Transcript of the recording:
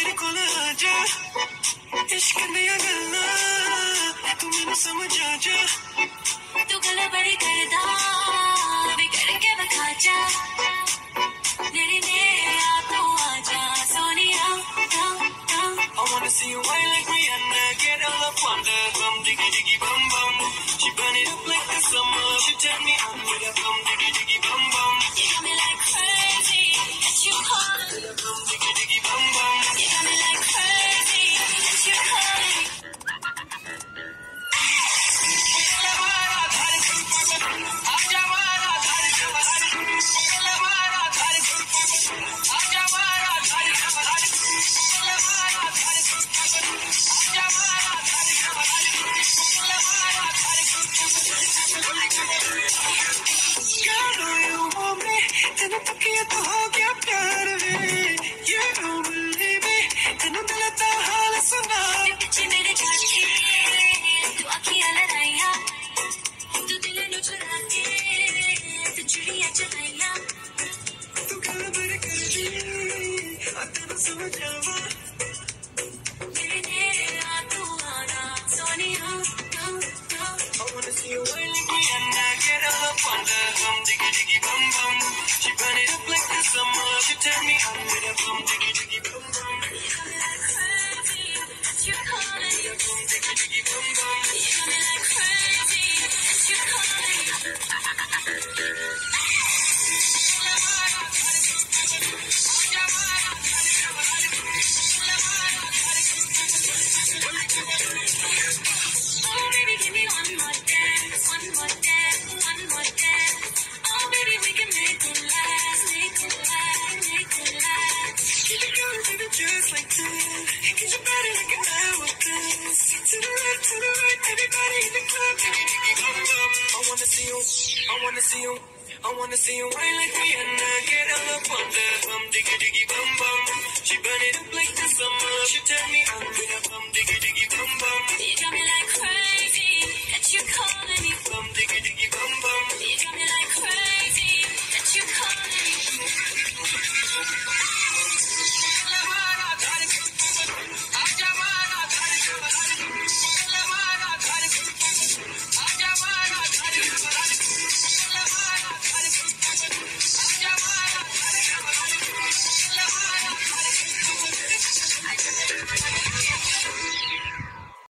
मेरे कोल आजा इश्क दिया गल्ला तू मैनू समझ आजा तू गल बड़ी करदा वे करके बखा जा मेरे नेड़ा तू आजा Sonia I wanna see you whine like Rihanna, get all up on the bum, diggy diggy bum bum. She burn it up like the summer. She turn me on with a bum, diggy diggy bum bum. You got me like crazy, that you calling me. Bum, diggy diggy bum bum. You got me like crazy, that you calling me. Turn me on with a bum, diggy diggy bum bum. You got me like crazy, that you calling me. Bum, diggy diggy bum bum. You got me like crazy, that you calling me. Oh baby, give me one more dance, one more dance, one more dance. Oh baby, we can make it last, make it last, make it last. Keep it going, baby, just like that. Get your body like an hourglass. To the right, everybody in the club. I wanna see you, I wanna see you, I wanna see you whine like Rihanna. Get all up on the bum, diggy diggy bum bum. She burn it up like the summer. She turn me on with a bum, diggy diggy bum bum. You got me like crazy, that you calling me. Bum, diggy diggy bum bum. You got me like crazy, that you calling me.